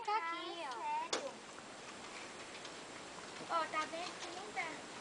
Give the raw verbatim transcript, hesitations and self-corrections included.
colocar aqui, ó. Sério? Ó, tá vendo que não dá.